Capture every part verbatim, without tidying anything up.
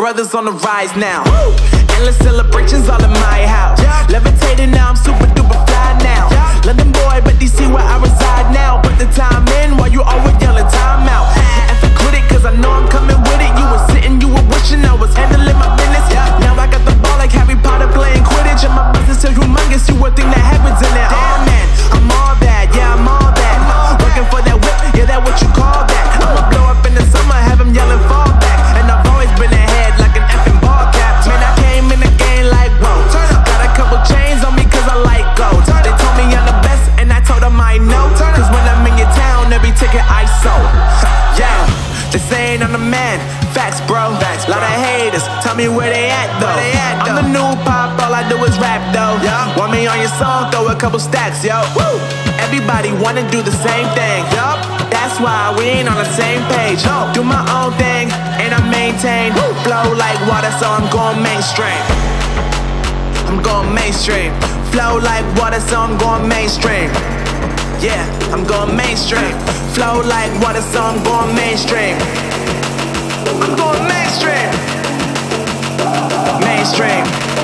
brothers on the rise now. Woo! Endless celebrations all in my house. Yeah. Levitating now, I'm super duper fly now. Yeah. London boy, but D C where I reside now. Put the time in while you always yelling time out. And for quit it, cause I know I'm coming with it. You were sitting, you were wishing I was handling my business. Yeah. Now I got the ball like Harry Potter playing Quidditch. And my business is humongous, you would think that happens in it. Oh man, I'm all that, yeah, I'm all that. Working for that whip, yeah, that what you call that. I'ma blow up in the summer, have them yelling fall back. And I've always been ahead like an effing ball cap. Man, I came in the game like, whoa. Got a couple chains on me cause I like gold. They told me I'm the best and I told them I know. Cause when I'm in your town, every ticket I sold. Yeah, they saying I'm the man. Facts, bro. Facts, lot of haters. Tell me where they at though. They at, though. I'm the new pop, all I do is rap though. Yeah. Want me on your song? Throw a couple stacks, yo. Woo. Everybody wanna do the same thing. Yup. That's why we ain't on the same page. No. Do my own thing and I maintain. Woo. Flow like water, so I'm going mainstream. I'm going mainstream. Flow like water, so I'm going mainstream. Yeah, I'm going mainstream. Flow like water, so I'm going mainstream. I'm going mainstream. Mainstream.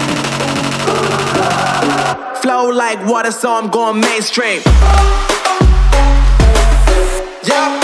Flow like water, so I'm going mainstream. Yeah.